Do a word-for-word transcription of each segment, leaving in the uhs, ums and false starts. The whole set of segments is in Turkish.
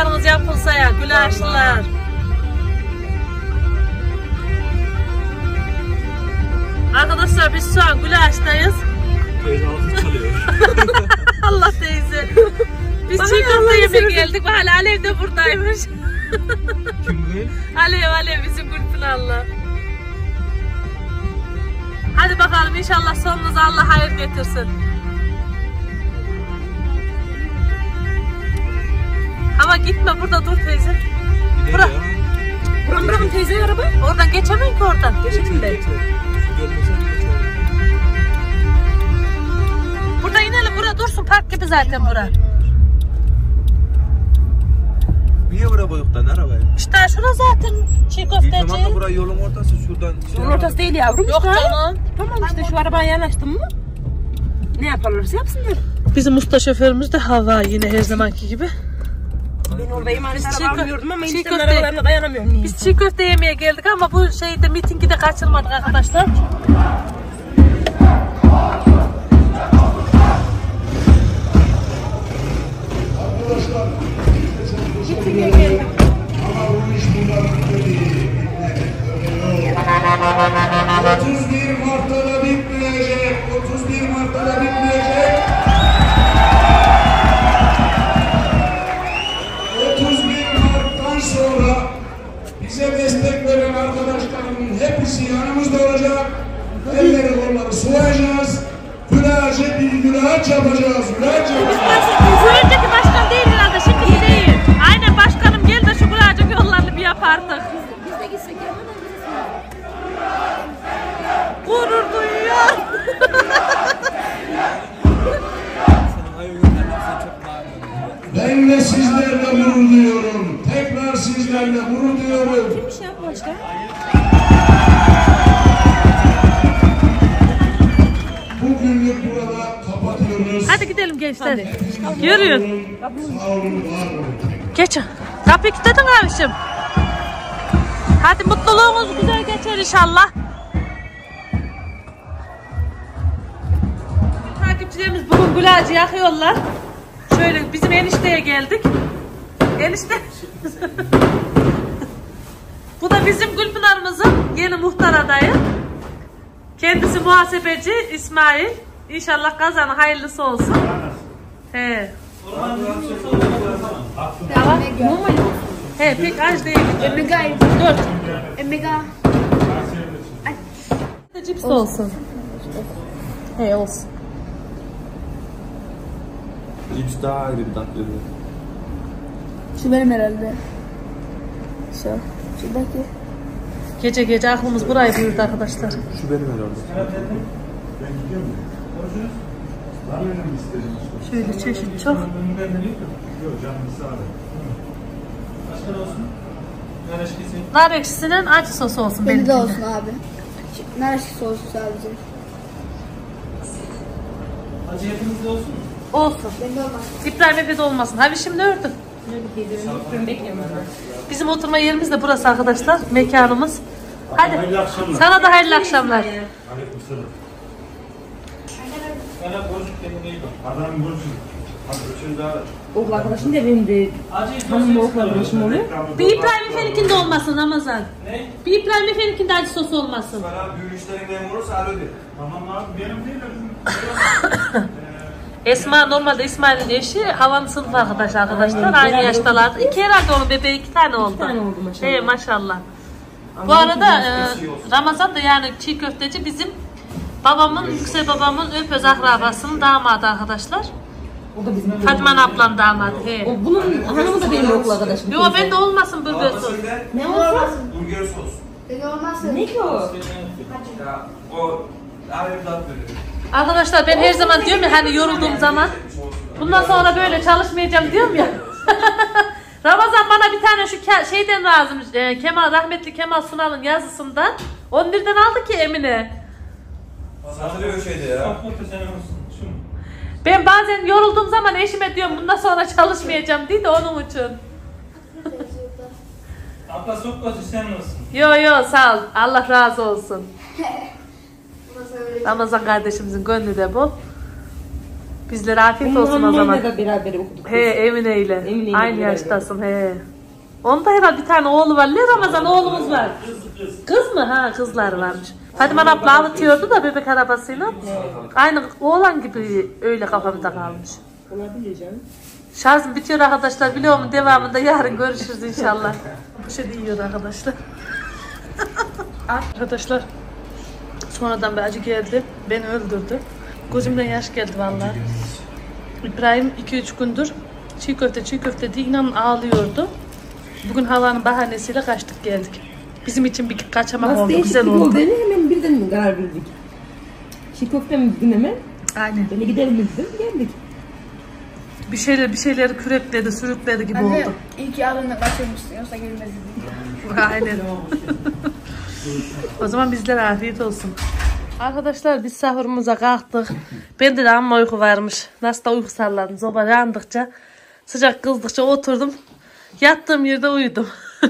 iftarınız yapılsa ya gülaşlılar. Arkadaşlar biz şu an gülaştayız. Teyze altı çalıyor. Allah teyze. Biz çiğ köfte yemeye geldik. Hala Alev de buradaymış. Kim bu? Alev Alev bizim Gülpınar'la. Hadi bakalım inşallah sonunuza Allah hayır getirsin. Ama gitme burada dur teyze. Bırak. Bırak bırakın teyzeyi araba. Oradan geçemem ki oradan. Geçelim de. Burada inelim, bura dursun, park gibi zaten bura. Niye buraya koyduktan arabaya? İşte şurada zaten çiğ köfteci. İyi tamam da buraya yolun ortası şuradan. Yolun ortası değil yavrum. Yok canım. Tamam işte şu arabaya yanaştın mı? Ne yaparlarsa yapsınlar. Bizim usta şoförümüz de Hava yine her zamanki gibi. Ben orada emanet Biz araba almıyordum ama çiğ eniştemin köfte- arabalarına dayanamıyorum. Biz çiğ köfte yemeye geldik ama bu şeyde mitingi de kaçırmadık arkadaşlar. otuz bir Mart'ta da bitmeyecek. otuz bir Mart'ta da bitmeyecek. otuz bir Mart'tan sonra bize destek veren arkadaşlarımın hepsi yanımızda olacak. Elleri kolları sıvayacağız. Gülerce bir gülaç yapacağız. Gülaç yapacağız. Bu önceki başkan değil herhalde, şimdi değil. Aynen başkanım gel de şu Gülacık yollarını bir yap artık. Biz de gitsek ya. Gurur duyuyor. Ben de sizlerle gurur duyuyorum. Tekrar sizlerle gurur duyuyorum. Bir şey yapma başka. Bugünlük burada kapatıyoruz. Hadi gidelim gençler. Yürüyün. Sağ olun, var olun. Geçin. Kapıyı kilitledin abişim. Hadi mutluluğunuz güzel geçer inşallah. Takipçilerimiz bugün Gülacı yakıyorlar. Şöyle bizim enişteye geldik. Enişte. Bu da bizim Gülpınar'ımızın yeni muhtar adayı. Kendisi muhasebeci İsmail. İnşallah kazanı hayırlısı olsun. He. Tamam. Normal. He pek aç değil. Emega. Dört. Emega. Cips olsun. He olsun. Cips daha ayrı bir tat veriyor. Şu benim herhalde. Şu. Şuradaki. Gece gece aklımız burayı buyurdu arkadaşlar. Şu benim herhalde. Şöyle çeşit çok. Nar ekşisinin acı sosu olsun Benim de benimkinde. olsun abi. Nar ekşisi olsun sadece. Acı hepimizde olsun mu? Olsun. Benim de olmaz. İbrahim Efe de olmasın. Hadi şimdi ördüm. Bizim oturma yerimiz de burası arkadaşlar. Mekanımız. Hadi. Sana da hayırlı akşamlar. Sana boşluk kendine iyi bak. Adam görüşürüz. Üçüncü daha. Okul arkadaşım da benim de Acıyı hanımla okul arkadaşım oluyor. Bir İbrahim Efe'ninkinde olmasın Ramazan. Ne? Bir İbrahim Efe'ninkinde acı sosu olmasın. Bana büyük işlerin memuru alo de. Tamam abi benim değil de Esma normalde İsmail'in eşi Havan'ın sınıf arkadaşı arkadaşlar. Aynı yaştalardı. İki herhalde onun bebeği iki tane oldu. tane oldu maşallah. He maşallah. Bu arada e, Ramazan da yani çiğ köfteci bizim babamın, yüksek babamın öpöz akrabasının damadı arkadaşlar. O da bizim. Fatma ablanın damadı. He. O bunun hanımı da benim okul arkadaşım. Yo ben de olmasın burger sos. Ne olsa? Burger sos. Benim olmazsa. Ne ki o? Ya o ayrı bir tat veriyor. Arkadaşlar ben her zaman diyorum ya hani yorulduğum zaman bundan sonra böyle çalışmayacağım diyorum ya. Ramazan bana bir tane şu ke- şeyden lazım. E, Kemal rahmetli Kemal Sunal'ın yazısından. on birden aldı ki Emine. Satılıyor şeyde ya. Kapatı sen olsun. Şu mu? Ben bazen yorulduğum zaman eşime diyorum bundan sonra çalışmayacağım diye de onun için. Abla sokması sen olsun. Yo yo sağ ol. Allah razı olsun. Nasıl öyle? Ramazan kardeşimizin gönlü de bol. Bizlere afiyet olsun o zaman. Da beraber okuduk. He Emine ile. Emine ile Aynı beraber. yaştasın he. Onda herhalde bir tane oğlu var. Ne Ramazan oğlumuz var. Kız mı? Ha kızlar varmış. Fatime abla avıtıyordu da bebek arabasıyla. Aynı oğlan gibi öyle kafamda kalmış. Olabilir canım. Şarjım bitiyor arkadaşlar. Biliyor musun? Devamında yarın görüşürüz inşallah. Bir şey diyor arkadaşlar. Arkadaşlar sonradan bir acı geldi. Beni öldürdü. Gözümden yaş geldi vallahi. İbrahim iki üç gündür çiğ köfte çiğ köfte diye inanın ağlıyordu. Bugün havanın bahanesiyle kaçtık geldik. Bizim için bir kaçamak Nasıl oldu. Güzel değişiklik oldu. oldu? Hemen birden mi karar verdik? Çiğ köfte mi dedin hemen? Aynen. Böyle gidelim dedim geldik. Bir şeyler bir şeyleri kürekledi, sürükledi gibi Anne, oldu. iyi ki ağzını kaçırmışsın yoksa gelmezdim. Aynen. O zaman bizlere afiyet olsun. Arkadaşlar biz sahurumuza kalktık. Bende de amma uyku varmış. Nasıl da uyku salladım. Soba yandıkça, sıcak kızdıkça oturdum. Yattığım yerde uyudum.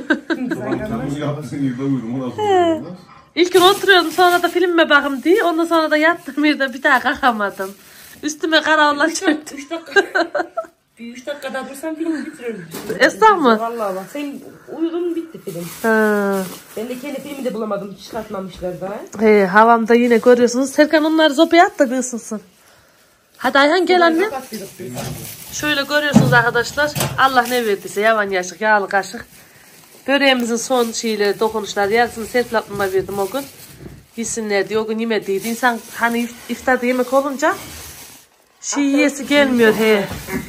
İlk gün oturuyordum, sonra da filme bakayım diye. Ondan sonra da yattığım yerde bir daha kalkamadım. Üstüme karavla çöktüm. üç dakika. Bir üç dakikada dursam film bitiririm. Esnaf mı? Vallahi bak sen uyudun bitti film. Ha. Ben de kendi filmi de bulamadım. Hiç çıkartmamışlar daha. He, havamda yine görüyorsunuz. Serkan onları zopaya at da bir ısınsın. Hadi Ayhan gel anne. Şöyle görüyorsunuz arkadaşlar. Allah ne verdiyse yavan yaşık, yağlı kaşık. Böreğimizin son şeyleri, dokunuşları. Yarısını Serpil ablama verdim o gün. Yesinler diye. O gün yemediydi. İnsan hani iftarda yemek olunca şey yiyesi gelmiyor he.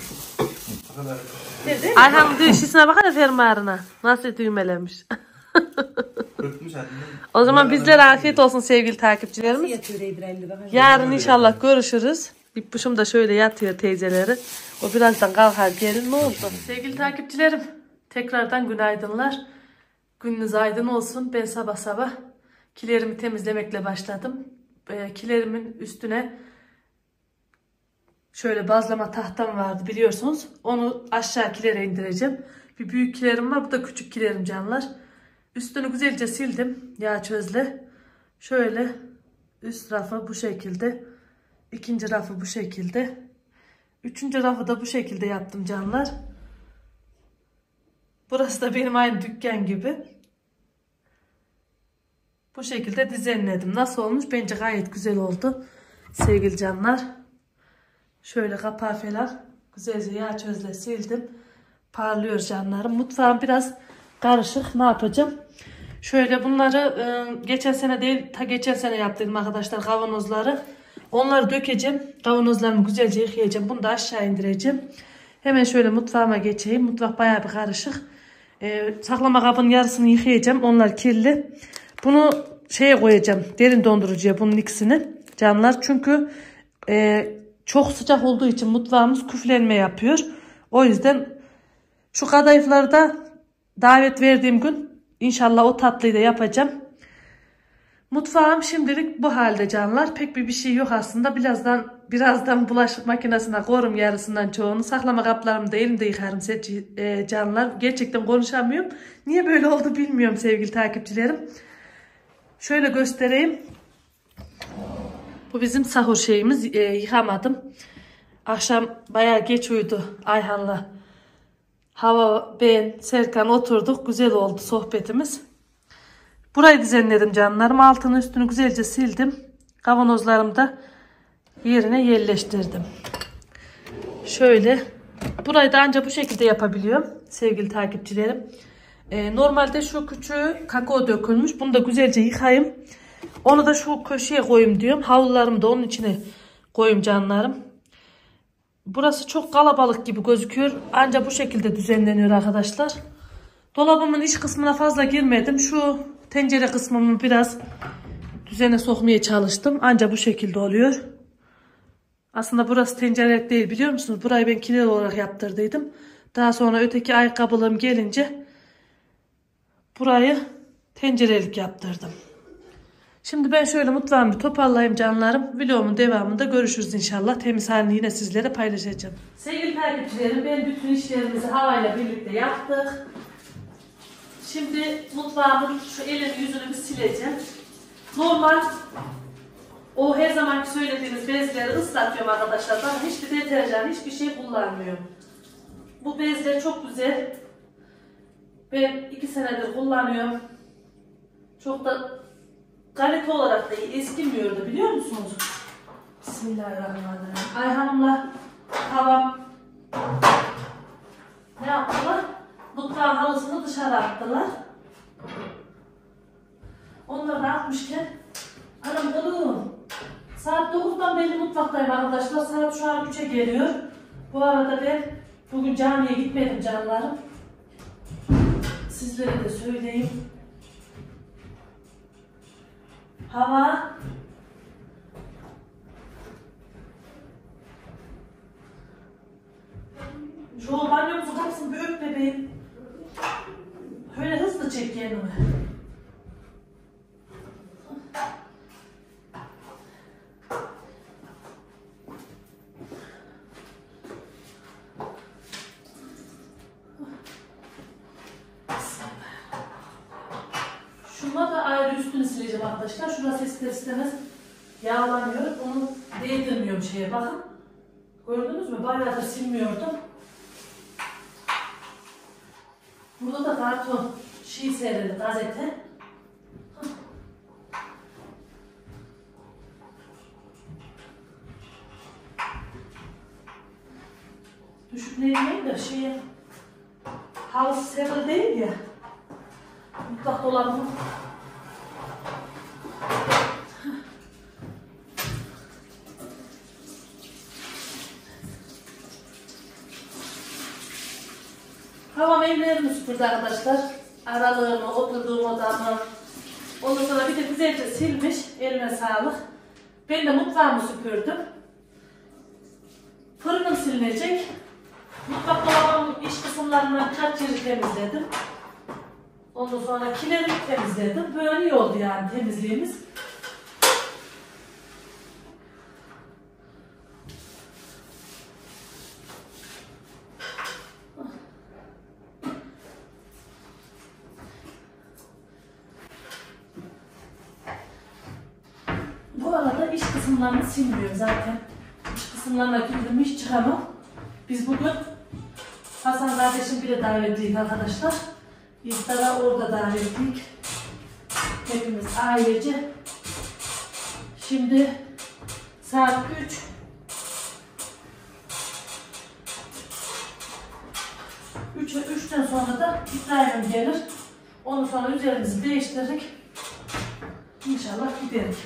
Ayhan diyor şişine bakar ya fermuarına. Nasıl düğmelemiş. O zaman bizlere afiyet olsun sevgili takipçilerimiz. Yarın inşallah görüşürüz. İppuşum da şöyle yatıyor teyzeleri. O birazdan kalkar gelir. Ne oldu? Sevgili takipçilerim, tekrardan günaydınlar. Gününüz aydın olsun. Ben sabah sabah kilerimi temizlemekle başladım. E, kilerimin üstüne şöyle bazlama tahtam vardı biliyorsunuz. Onu aşağı kilere indireceğim. Bir büyük kilerim var. Bu da küçük kilerim canlar. Üstünü güzelce sildim yağ çözle. Şöyle üst rafı bu şekilde. İkinci rafı bu şekilde. Üçüncü rafı da bu şekilde yaptım canlar. Burası da benim aynı dükkan gibi. Bu şekilde düzenledim. Nasıl olmuş? Bence gayet güzel oldu. Sevgili canlar. Şöyle kapağı falan güzelce yağ çözle sildim. Parlıyor canlarım. Mutfağım biraz karışık. Ne yapacağım? Şöyle bunları e, geçen sene değil ta geçen sene yaptım arkadaşlar kavanozları. Onları dökeceğim. Kavanozlarımı güzelce yıkayacağım. Bunu da aşağı indireceğim. Hemen şöyle mutfağıma geçeyim. Mutfak bayağı bir karışık. E, saklama kabının yarısını yıkayacağım. Onlar kirli. Bunu şeye koyacağım. Derin dondurucuya bunun ikisini. Canlar çünkü e, çok sıcak olduğu için mutfağımız küflenme yapıyor. O yüzden şu kadayıfları da davet verdiğim gün inşallah o tatlıyı da yapacağım. Mutfağım şimdilik bu halde canlar. Pek bir bir şey yok aslında. Birazdan birazdan bulaşık makinesine koyarım yarısından çoğunu. Saklama kaplarımı da elimde yıkarım e, canlar. Gerçekten konuşamıyorum. Niye böyle oldu bilmiyorum sevgili takipçilerim. Şöyle göstereyim. Bu bizim sahur şeyimiz. E, yıkamadım. Akşam bayağı geç uyudu Ayhan'la. Hava, ben, Serkan oturduk. Güzel oldu sohbetimiz. Burayı düzenledim canlarım. Altını üstünü güzelce sildim. Kavanozlarımı da yerine yerleştirdim. Şöyle. Burayı da ancak bu şekilde yapabiliyorum. Sevgili takipçilerim. Ee, normalde şu küçüğü kakao dökülmüş. Bunu da güzelce yıkayayım. Onu da şu köşeye koyayım diyorum. Havlularımı da onun içine koyayım canlarım. Burası çok kalabalık gibi gözüküyor. Ancak bu şekilde düzenleniyor arkadaşlar. Dolabımın iç kısmına fazla girmedim. Şu tencere kısmımı biraz düzene sokmaya çalıştım. Ancak bu şekilde oluyor. Aslında burası tencerelik değil biliyor musunuz? Burayı ben kiler olarak yaptırdıydım. Daha sonra öteki ayakkabılığım gelince burayı tencerelik yaptırdım. Şimdi ben şöyle mutfağımı bir toparlayayım canlarım. Vlogumun devamında görüşürüz inşallah. Temiz halini yine sizlere paylaşacağım. Sevgili takipçilerim, ben bütün işlerimizi havayla birlikte yaptık. Şimdi mutfağımın şu elini yüzünü bir sileceğim. Normal O her zamanki söylediğimiz bezleri ıslatıyorum arkadaşlar. Ben hiçbir deterjan, hiçbir şey kullanmıyorum. Bu bezler çok güzel. Ben iki senedir kullanıyorum. Çok da kalite olarak da iyi, eskimiyordu biliyor musunuz? Bismillahirrahmanirrahim. Ayhan'ımla havam ne yaptılar? Mutfağın halısını dışarı attılar. Onları da atmışken anam oğlum saat dokuzdan beri mutfaktayım arkadaşlar. Saat şu an üçe geliyor. Bu arada ben bugün camiye gitmedim canlarım. Sizlere de söyleyeyim. Hava şu banyomuzun kapısını bir öp bebeğim. Öyle hızlı çek kendimi. Şuna da ayrı üstünü sileceğim arkadaşlar. Şurası ister istemez yağlanıyor. Onu değdirmiyorum şeye bakın. Gördünüz mü? Bayağıdır silmiyordum. Burada da karton şey serildi, gazete. Düşüp ne yiyeyim de şeye halısı serili değil ya. Mutfak dolabı. Havam evlerini süpürdü arkadaşlar. Aralığını, oturduğum odamı. Ondan sonra bir de güzelce silmiş. Eline sağlık. Ben de mutfağımı süpürdüm. Fırınım silinecek. Mutfak dolabımın iç kısımlarından birkaç yeri temizledim. Ondan sonra kilerimi temizledim. Böyle iyi oldu yani temizliğimiz. Bu arada iç kısımlarını silmiyorum zaten. İç kısımlarına girdim hiç çıkamam. Biz bugün Hasan kardeşim bile davetliydik arkadaşlar. İftara orada davetliydik. Hepimiz ailece. Şimdi saat üç. Üçe üçten sonra da İbrahim gelir. Ondan sonra üzerimizi değiştirdik. İnşallah gideriz.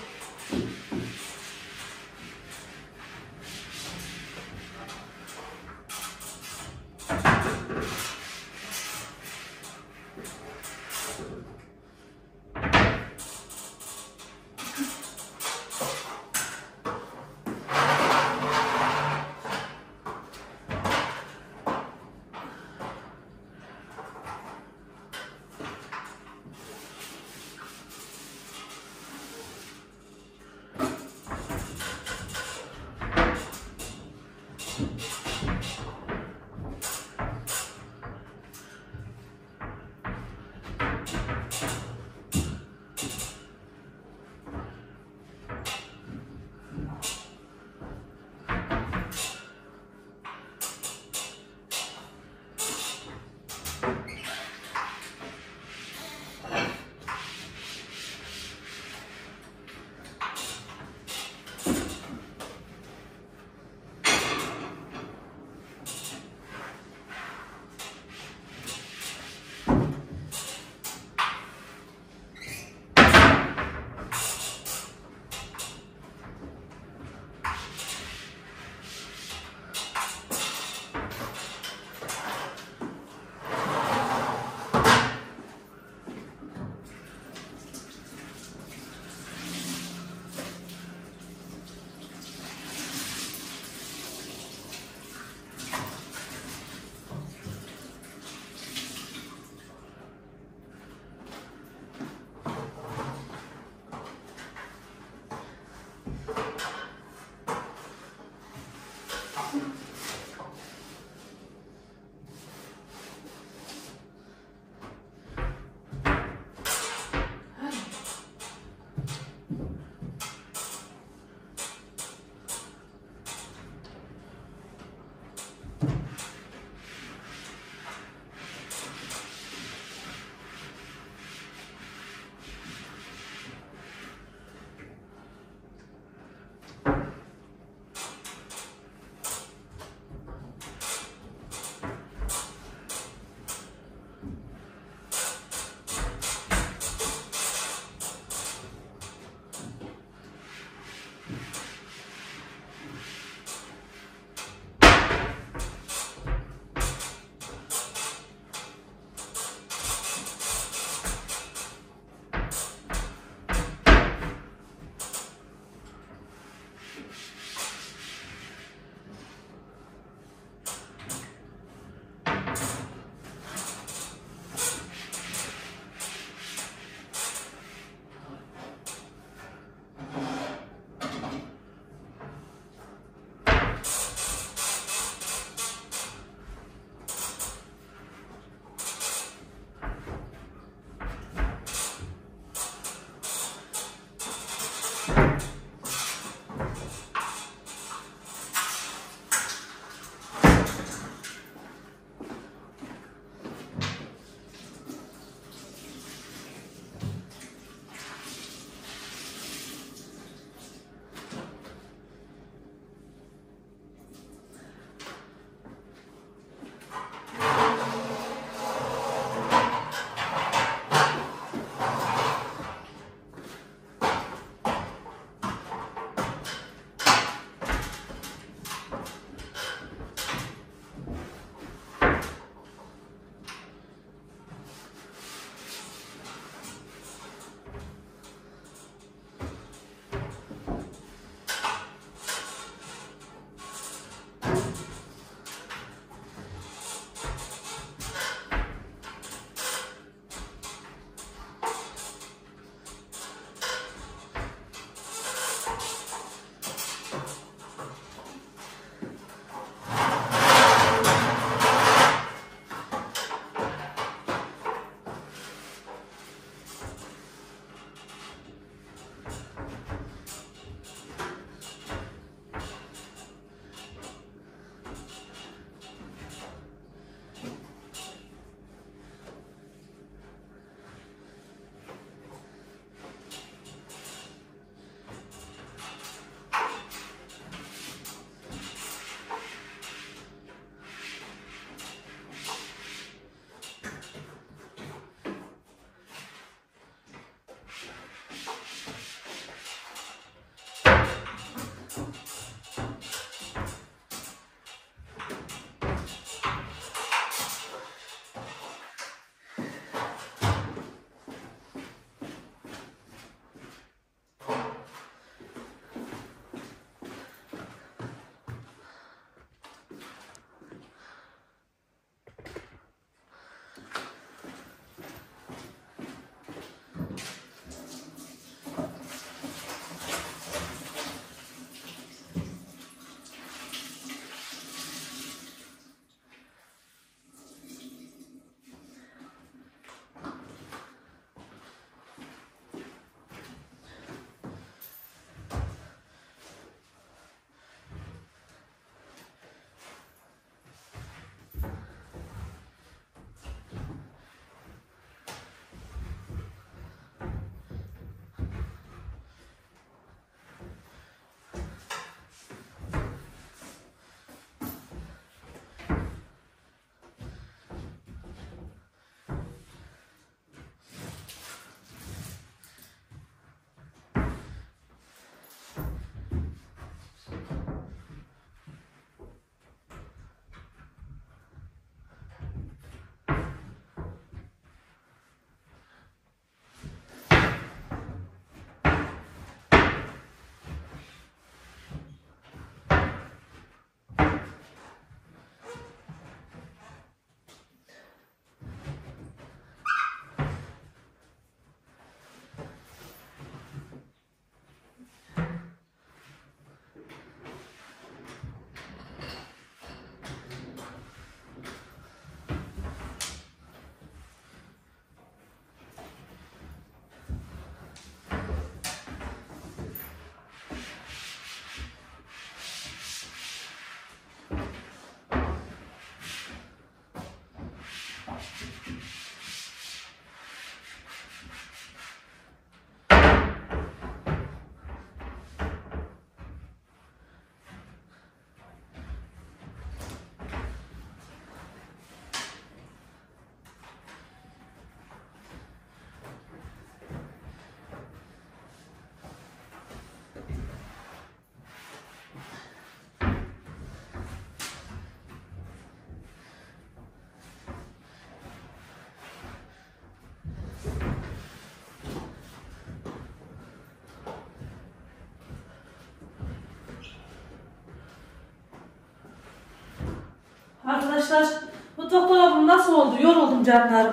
Arkadaşlar mutfak dolabım nasıl oldu? Yoruldum canlarım.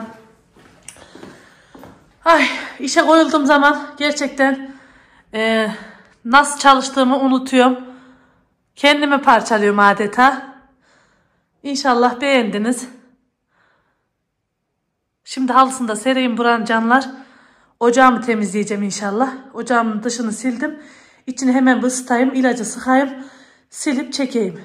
Ay, işe koyulduğum zaman gerçekten e, nasıl çalıştığımı unutuyorum. Kendimi parçalıyorum adeta. İnşallah beğendiniz. Şimdi halısını da sereyim buranın canlar. Ocağımı temizleyeceğim inşallah. Ocağımın dışını sildim. İçini hemen bir ısıtayım, ilacı sıkayım. Silip çekeyim.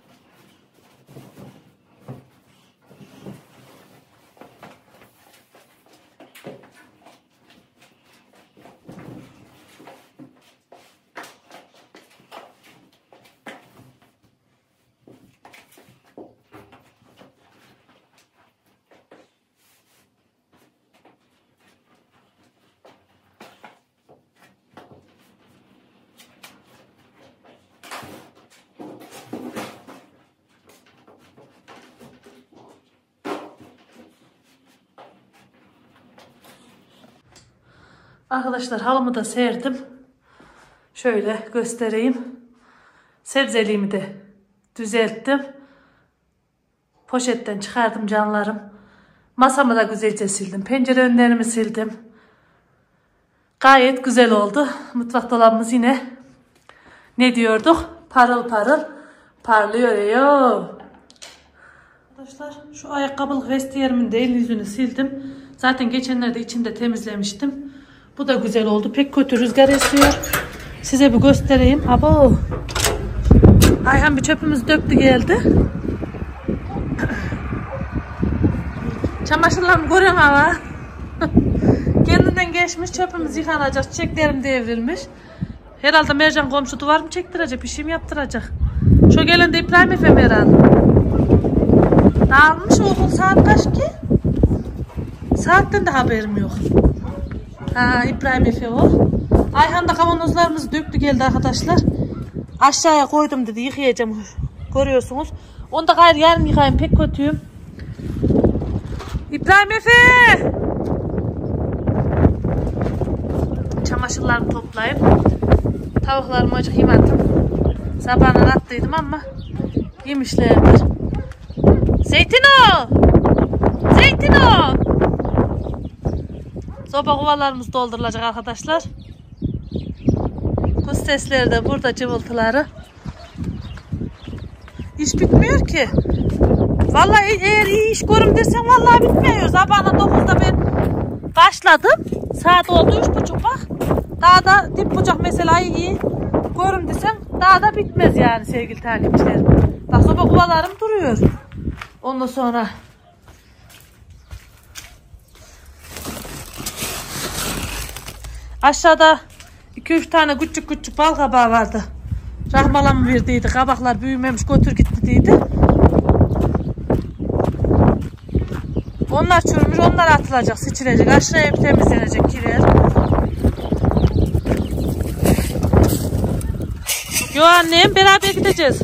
Arkadaşlar halımı da serdim. Şöyle göstereyim. Sebzeliğimi de düzelttim. Poşetten çıkardım canlarım. Masamı da güzelce sildim. Pencere önlerimi sildim. Gayet güzel oldu. Mutfak dolabımız yine ne diyorduk? Parıl parıl parlıyor ya. Arkadaşlar şu ayakkabılık vestiyerimin de el yüzünü sildim. Zaten geçenlerde içinde temizlemiştim. Bu da güzel oldu. Pek kötü rüzgar esiyor. Size bir göstereyim. Abo. Ayhan bir çöpümüzü döktü geldi. Çamaşırlarımı görüyorum ama. Kendinden geçmiş, çöpümüz yıkanacak. Çiçeklerim devrilmiş. Herhalde Mercan komşu duvar mı çektirecek? Bir şey mi yaptıracak? Şu gelen de İbrahim Efem herhalde. Dağılmış okul, saat kaç ki? Saatten de haberim yok. Ha, İbrahim Efe o. Ayhan da kavanozlarımızı döktü geldi arkadaşlar. Aşağıya koydum dedi, yıkayacağım. Görüyorsunuz. Onu da gayrı yarın yıkayayım, pek kötüyüm. İbrahim Efe! Çamaşırlarımı toplayıp tavuklarımı acık yımadım. Sabahına attıydım ama yemişlerdir. Zeytino! Zeytino! Soba kovalarımız doldurulacak arkadaşlar. Kuş sesleri de burada, cıvıltıları. İş bitmiyor ki. Vallahi eğer iyi iş görüm dersen vallahi bitmiyor. Sabahına dokuzda ben başladım. Saat oldu üç buçuk bak. Daha da dip bucak mesela iyi görüm dersen daha da bitmez yani sevgili takipçilerim. Bak soba kovalarım duruyor. Ondan sonra aşağıda iki üç tane küçük küçük bal kabağı vardı. Rahmalam verdiydi. Kabaklar büyümemiş, götür gitti deydi. Onlar çürümüş, onlar atılacak, sıçılacak. Aşağıya bir temizlenecek kiler. Yo annem, beraber gideceğiz.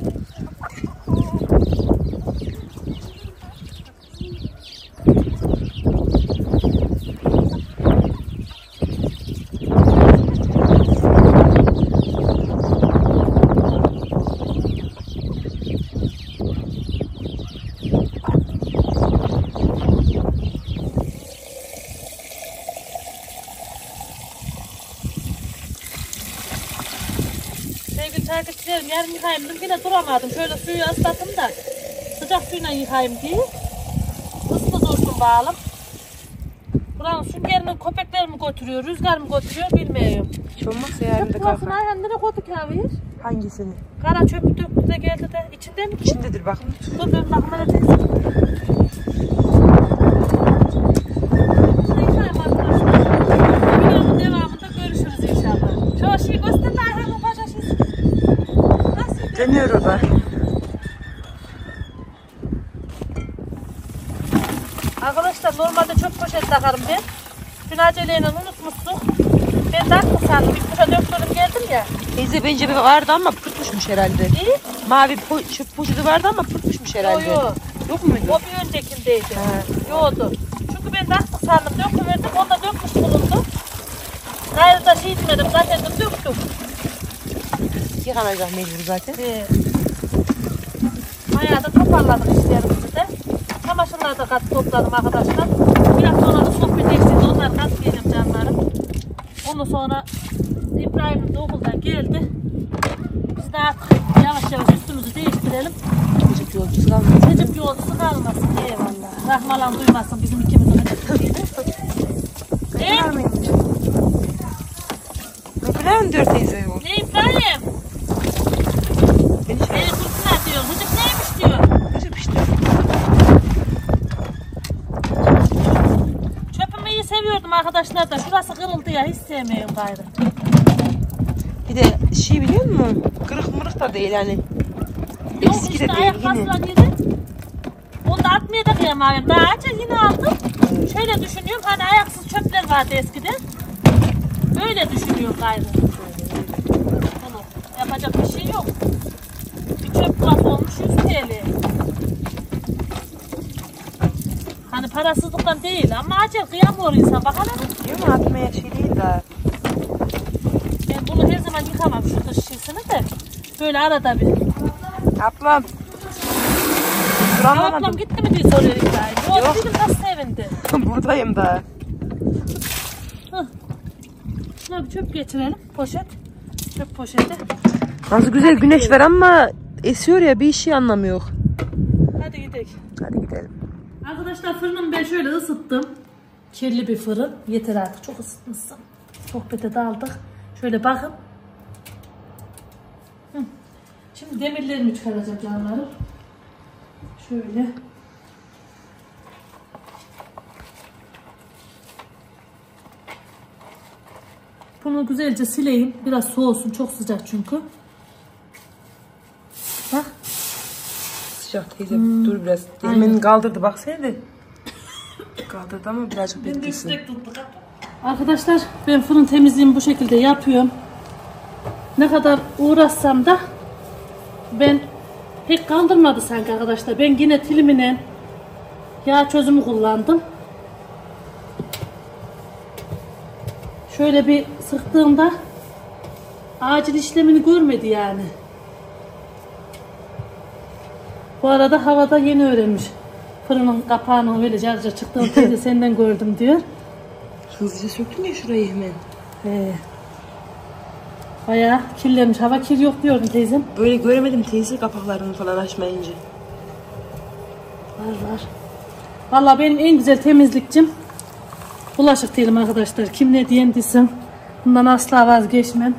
Takipçilerim yarın yıkayayım dedim, yine duramadım. Şöyle suyu ıslattım da sıcak suyla yıkayayım diye. Islı dursun bağlım. Buranın süngerini köpekler mi götürüyor, rüzgar mı götürüyor bilmiyorum. Hiç olmazsa yarın da kalkar. Ayhan nereye koyduk abi? Hangisini? Kara çöpü döktü de geldi de içinde mi? İçindedir bakın. Dur ben bakma da teyze. Yıkayayım arkadaşlar. Videonun devamında görüşürüz inşallah. Şu şeyi göster de Ayhan'ın paşa şeysi. Dönüyor o da. Arkadaşlar normalde çöp poşet takarım ben. Dün aceleyle unutmuştuk. Ben de aklı sandım. Bir poşet döktürdüm geldim ya. Teyze bence bir vardı ama pırtmışmış herhalde. İyi. Mavi po çöp poşeti vardı ama pırtmışmış herhalde. Yok yok. Yok muydu? O bir öncekindeydi. Yoktu. Çünkü ben de aklı sandım. Döküverdim. Onu da dökmüş bulundum. Gayrı da şey etmedim. Zaten de döktüm. Yıkanacak mecbur zaten. Ee. Bayağı da toparladık işlerimizi de. Çamaşırları da kat topladım arkadaşlar. Biraz sonra da sohbet edeceğiz. Onları katlayacağım canlarım. Ondan sonra İbrahim de okuldan geldi. Biz de artık yavaş yavaş üstümüzü değiştirelim. Çocuk yolcusu kalmasın. Çocuk yolcusu kalmasın. Eyvallah. Rahmalan duymasın bizim ikimizin ötesiydi. Ne? Öpülen dört teyze o. Ne İbrahim? Beni Beni şöyle kurtlar diyor. Çocuk neymiş diyor. çocuk işte. Çöpümü iyi seviyordum arkadaşlar da. Şurası kırıldı ya. Hiç sevmiyorum gayrı. Bir de şey biliyor musun? Kırık mırık da değil hani. Yok Eski işte de değil ayak yine. basılan yeri. Onu da atmaya da kıyamıyorum. Daha önce yine aldım. Şöyle düşünüyorum. Hani ayaksız çöpler vardı eskiden. Böyle düşünüyorum gayrı. Bunu yapacak bir şey yok. Bir çöp kutusu olmuş yüz TL. Hani parasızlıktan değil ama acil kıyamıyor insan. Bakalım. Diyor mu atmaya şey değil de. Ben bunu her zaman yıkamam şu dış şişesini de. Böyle arada bir. Ablam. Dur Ablam anlamadım. gitti mi diye soruyor İbrahim. Yok, Yok. dedim nasıl sevindi. Buradayım da. Şuna bir çöp geçirelim. Poşet. Çöp poşeti. Nasıl güzel güneş var ama esiyor ya bir şey anlamıyor. Hadi gidelim. Hadi gidelim. Arkadaşlar fırınımı ben şöyle ısıttım. Kirli bir fırın. Yeter artık çok ısıtmışsın. Sohbete daldık. Şöyle bakın. Hı. Şimdi demirlerimi çıkaracağım canlarım. Şöyle. Bunu güzelce sileyim. Biraz soğusun. Çok sıcak çünkü. Bak. Sıcak teyze dur biraz. Hemen kaldırdı baksana. Kaldırdı ama birazcık beklesin. Arkadaşlar ben fırın temizliğimi bu şekilde yapıyorum. Ne kadar uğraşsam da ben pek kaldırmadı sanki arkadaşlar. Ben yine tilimine yağ çözümü kullandım. Şöyle bir sıktığımda acil işlemini görmedi yani. Bu arada havada yeni öğrenmiş. Fırının kapağını öyle carca çıktığım teyze senden gördüm diyor. Hızlıca söktün ya şurayı hemen. Ee, bayağı kirlenmiş. Hava kir yok diyordun teyzem. Böyle göremedim teyze kapaklarını falan açmayınca. Var var. Vallahi benim en güzel temizlikçim bulaşık değilim arkadaşlar. Kim ne diyen desin. Bundan asla vazgeçmem.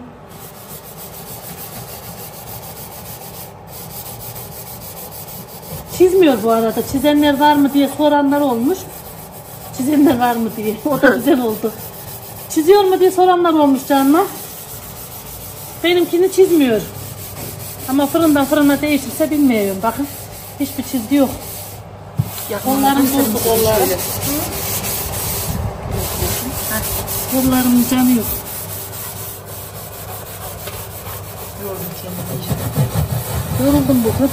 Çizmiyor bu arada. Çizenler var mı diye soranlar olmuş. Çizenler var mı diye. O da güzel oldu. Çiziyor mu diye soranlar olmuş canlar. Benimkini çizmiyor. Ama fırından fırına değişirse bilmiyorum. Bakın. Hiçbir çizgi yok. Kollarım bozdu kollarım. Kollarımın canı yok. Yoruldum bugün.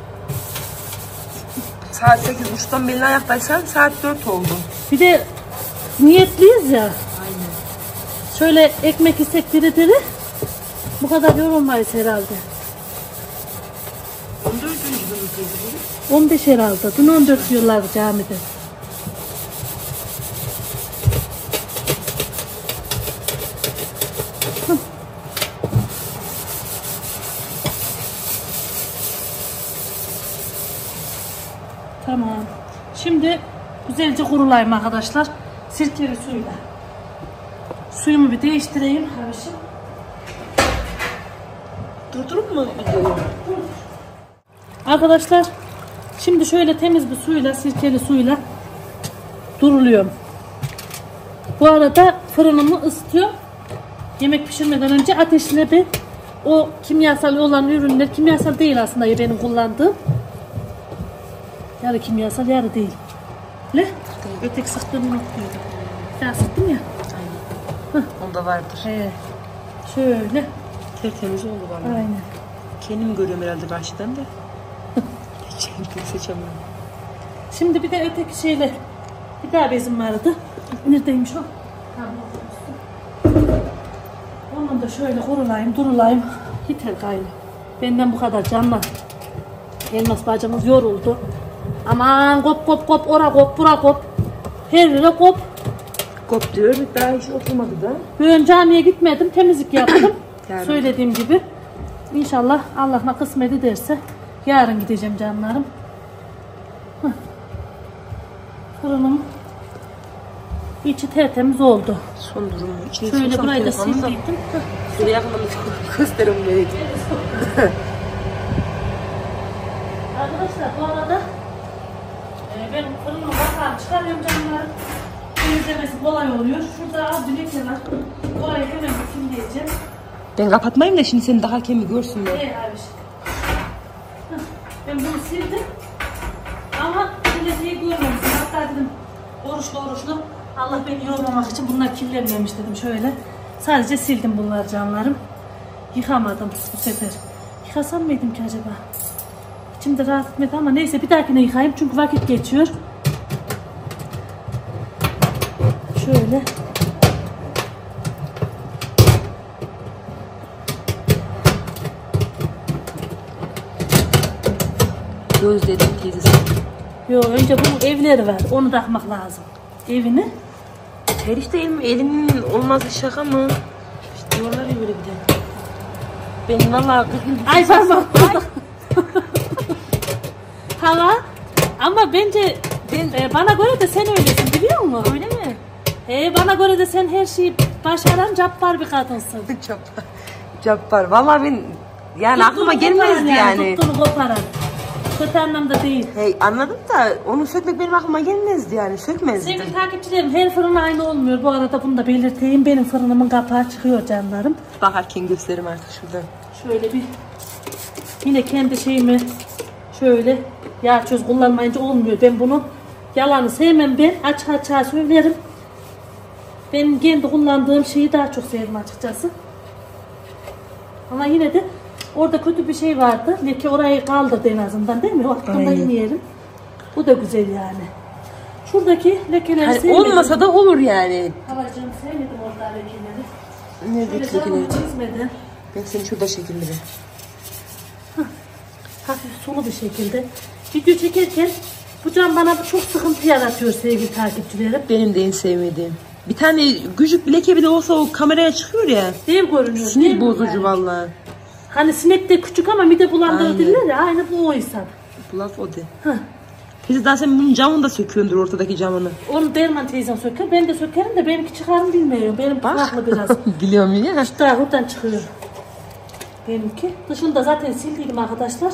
Saat sekiz buçuktan belli ayaktaysan saat dört oldu. Bir de niyetliyiz ya. Aynen. Şöyle ekmek istek diri diri. Bu kadar yorulmayız herhalde. on dördüncü gün teyze bu. on beş herhalde. Dün on dört diyorlardı camide. Hı. Tamam. Şimdi güzelce kurulayım arkadaşlar. Sirkeli suyla. Suyumu bir değiştireyim. Hamişim. Durdurup mu videoyu? Arkadaşlar şimdi şöyle temiz bir suyla, sirkeli suyla duruluyorum. Bu arada fırınımı ısıtıyorum. Yemek pişirmeden önce ateşine bir o kimyasal olan ürünler, kimyasal değil aslında benim kullandığım. Yarı kimyasal, yarı değil. Ne? Öteki sıktığımı unutmuyordum. Bir daha sıktım ya. Aynen. Onda vardır. He. Şöyle. Tertemiz oldu bana. Aynen. Kendim görüyorum herhalde karşıdan da. Hiç seçemiyorum. Şimdi bir de öteki şeyle bir daha bezim vardı. Neredeymiş o? Onu da şöyle kurulayım, durulayım. Yeter gayrı. Benden bu kadar canlar. Elmas bacımız yoruldu. Aman kop kop kop, ora kop, bura kop. Her yere kop. Kop diyor, daha hiç oturmadı da. Bugün camiye gitmedim, temizlik yaptım. Yani. Söylediğim gibi. İnşallah Allah kısmet ederse yarın gideceğim canlarım. Heh. Fırınım içi tertemiz oldu. Son durumu. İçini Şöyle sorsam burayı da telefonum sildiydim. Şöyle yakından gösterim böyle. Arkadaşlar bu arada e, ben fırınımı bakar çıkarıyorum canlarım. Temizlemesi kolay oluyor. Şurada az bir leke var. Orayı hemen sileceğim. Ben kapatmayayım da şimdi seni daha kemi görsünler. Ee abi. Heh, ben bunu sildim. Ama lekeyi görmemiştim. Hatta dedim oruçlu oruçlu. Allah beni yormamak için bunlar kirlenmemiş dedim şöyle. Sadece sildim bunları canlarım. Yıkamadım bu sefer. Yıkasam mıydım ki acaba? İçimde rahat etmedi ama neyse bir dahakine yıkayayım çünkü vakit geçiyor. Şöyle. Gözledim teyzesi. Yo önce bunun evleri var. Onu takmak lazım. Evini. Her işte elim, elimin olmazı şaka mı? İşte diyorlar ya böyle bir de. Ben valla kızım. Ay pardon. Hava. Ama bence ben, e, bana göre de sen öylesin biliyor musun? Öyle mi? He, bana göre de sen her şeyi başaran cabbar bir kadınsın. Cabbar. Cabbar. Valla ben yani Tuttuğunu aklıma gelmezdi koparan yani. Tuttuğunu koparan. Kötü anlamda değil. Hey anladım da onu sökmek benim aklıma gelmezdi yani. Sökmezdi. Sevgili takipçilerim her fırın aynı olmuyor. Bu arada bunu da belirteyim. Benim fırınımın kapağı çıkıyor canlarım. Bakarken gösteririm artık şurada. Şöyle bir yine kendi şeyimi şöyle yağ çöz kullanmayınca olmuyor. Ben bunu yalanı sevmem ben. Açık açığa söylerim. Benim kendi kullandığım şeyi daha çok sevdim açıkçası. Ama yine de orada kötü bir şey vardı. Leke orayı kaldırdı en azından değil mi? O hakkında yemeyelim. Bu da güzel yani. Şuradaki lekeleri Hani sevmedim. olmasa da olur yani. Halacığım sevmedim orada lekeleri. Nerede Şöyle canımı lekeleri? çizmedi. Ben seni şurada şekillerim. Hafif sulu bir şekilde. Video çekerken bu cam bana çok sıkıntı yaratıyor sevgili takipçilerim. Benim de en sevmediğim. Bir tane küçük bir leke bile olsa o kameraya çıkıyor ya. Değil görünüyor. Sinir değil mi bozucu yani? vallahi. Hani sinek de küçük ama mide bulandırır Aynen. derler ya. Aynı bu o insan. Bu laf o de. Heh. Teyze daha sen bunun camını da söküyordur ortadaki camını. Onu Derman teyzem söker. Ben de sökerim de benimki çıkar mı bilmiyorum. Benim kulaklı biraz. Biliyorum ya. Daha buradan çıkıyor. Benimki. Dışında zaten sildiydim arkadaşlar.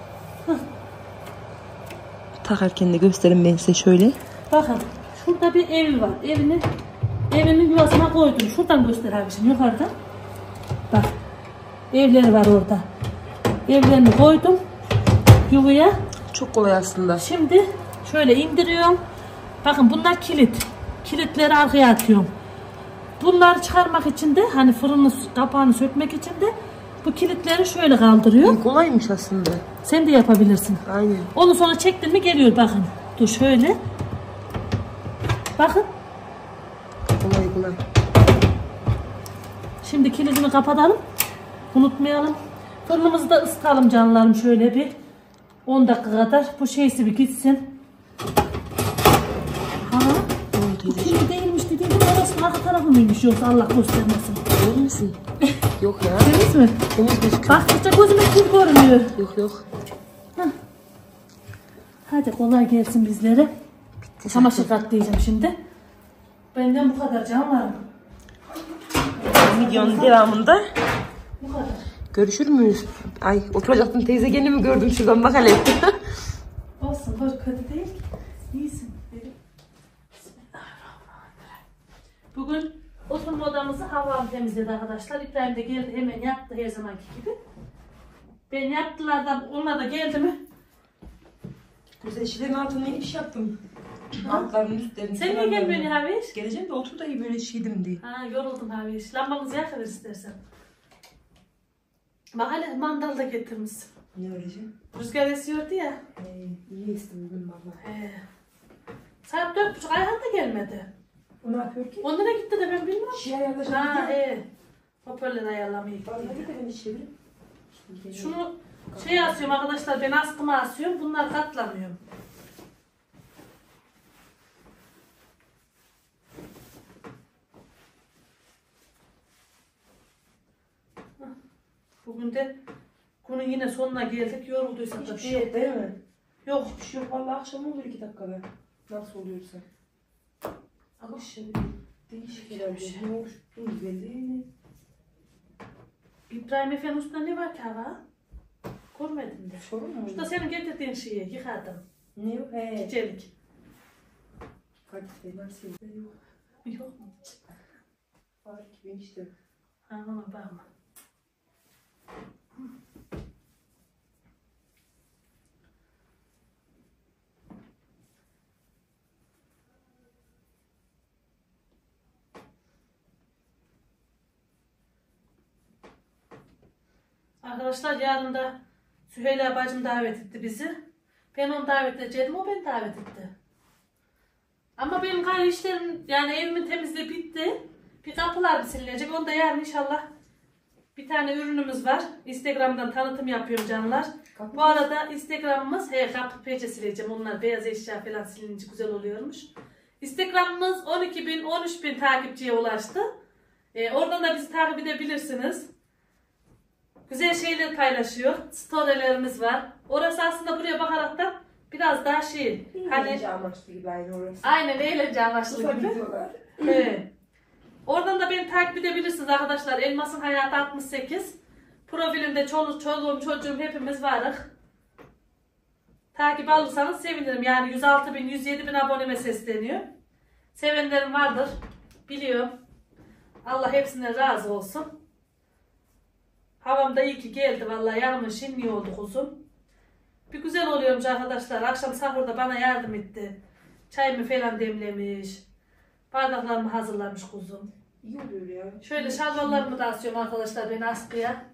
Takarken de göstereyim ben size şöyle. Bakın. Şurada bir ev var. Evini evinin yuvasına koydum. Şuradan göster abiciğim yukarıdan. Bak. Evleri var orada. Evlerini koydum. Yuvaya. Çok kolay aslında. Şimdi şöyle indiriyorum. Bakın bunlar kilit. Kilitleri arkaya atıyorum. Bunları çıkarmak için de hani fırının kapağını sökmek için de bu kilitleri şöyle kaldırıyorum. Kolaymış aslında. Sen de yapabilirsin. Aynen. Onu sonra çektin mi geliyor bakın. Dur şöyle. Bakın. Kolay kolay. Şimdi kilidini kapatalım. Unutmayalım. Fırınımızı da ısıtalım canlarım şöyle bir on dakika kadar. Bu şeysi bir gitsin. Ha? Bu kilidi değilmiş dediğim orası arka tarafı mıymış yoksa Allah göstermesin. Emin misin? Yok ya. Temiz mi? Temiz gözüküyor. Baktıkça gözüme kir görünüyor. Yok yok. Hadi kolay gelsin bizlere. Çamaşır katlayacağım şimdi. Benden bu kadar canlarım. Videonun devamında Bu kadar. görüşür müyüz? Ay oturacaktım teyze gene mi gördüm şuradan bak hele. Olsun var kötü değil. İyisin. Bugün oturma odamızı havam temizledi arkadaşlar. İbrahim de geldi hemen yaptı her zamanki gibi. Ben yaptılar da ona da geldi mi? Güzel şeylerin altına ne iş yaptım? Altlarının üstlerinde. Sen niye gelmiyorsun Haviş? Geleceğim de otur da iyi böyle şeydim diye. Ha yoruldum Haviş. Lambamızı yakılır istersen. Bak hele mandal da getirmişsin. Ne öyleyeceğim? Rüzgar esiyordu ya. Ee, iyi istedim valla. He. Saat dört buçuk Ayhan da gelmedi. O ne yapıyor ki? O nereye gitti de ben bilmiyorum. Şey ayarlaşıyor. Ha he. Hoparlör ayarlamayı gitti. Hadi de beni çevirin. Şunu Şey asıyorum arkadaşlar, ben askıma asıyorum. Bunlar katlamıyor. Bugün de günün yine sonuna geldik. Yorulduysak da Hiçbir şey yok değil mi? Yok. Hiçbir şey yok. Vallahi akşam olur iki dakikada. Nasıl oluyorsa. Ama şey değişik herhalde. Ne olmuş? Belli. İbrahim Efe'nin üstünde ne var ki hava? Görmedim de. Sorun mu? Şurada senin getirdiğin şeyi yıkadım. Ne yok? He. Çiçelik. Fatih nasıl yok? Yok mu? Var ki ben işte. Ha ona bakma. Arkadaşlar yarın da Süheyla bacım davet etti bizi. Ben onu davet edecektim, o beni davet etti. Ama benim gayri işlerim, yani evimin temizliği bitti. Bir kapılar silinecek, onu da yarın inşallah. Bir tane ürünümüz var. Instagram'dan tanıtım yapıyorum canlar. Kapı Bu arada Instagram'ımız, he kapı pece sileceğim. Onlar beyaz eşya falan silince güzel oluyormuş. Instagram'ımız on iki bin on üç bin takipçiye ulaştı. Ee, oradan da bizi takip edebilirsiniz. Güzel şeyler paylaşıyor. Storylerimiz var. Orası aslında buraya bakarak da biraz daha şey. Hani Eğlence amaçlı gibi aynı orası. aynen eğlence amaçlı Kısa gibi. videolar. Evet. Oradan da beni takip edebilirsiniz arkadaşlar. Elmas'ın Hayatı altmış sekiz. Profilinde çoluk, çoluğum, çocuğum hepimiz varız. Takip alırsanız sevinirim. Yani yüz altı bin, yüz yedi bin aboneme sesleniyor. Sevenlerim vardır. Biliyorum. Allah hepsinden razı olsun. Havam da iyi ki geldi vallahi. Yanımın şinli oldu kuzum. Bir güzel oluyormuş arkadaşlar. Akşam sahurda bana yardım etti. Çayımı falan demlemiş. Bardaklarımı hazırlamış kuzum. İyi oluyor ya. Şöyle şalvarlarımı da asıyorum arkadaşlar ben askıya.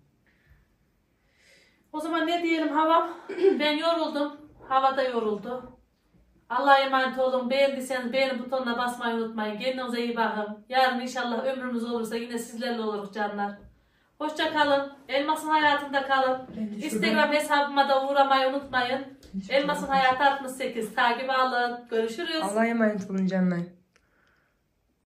O zaman ne diyelim havam? Ben yoruldum. Hava da yoruldu. Allah'a emanet olun. Beğendiyseniz beğeni butonuna basmayı unutmayın. Kendinize iyi bakın. Yarın inşallah ömrümüz olursa yine sizlerle oluruz canlar. Hoşça kalın. Elmas'ın hayatında kalın. Instagram hesabıma da uğramayı unutmayın. Elmas'ın hayatı altmış sekiz. Takip alın. Görüşürüz. Allah'a emanet olun canlar.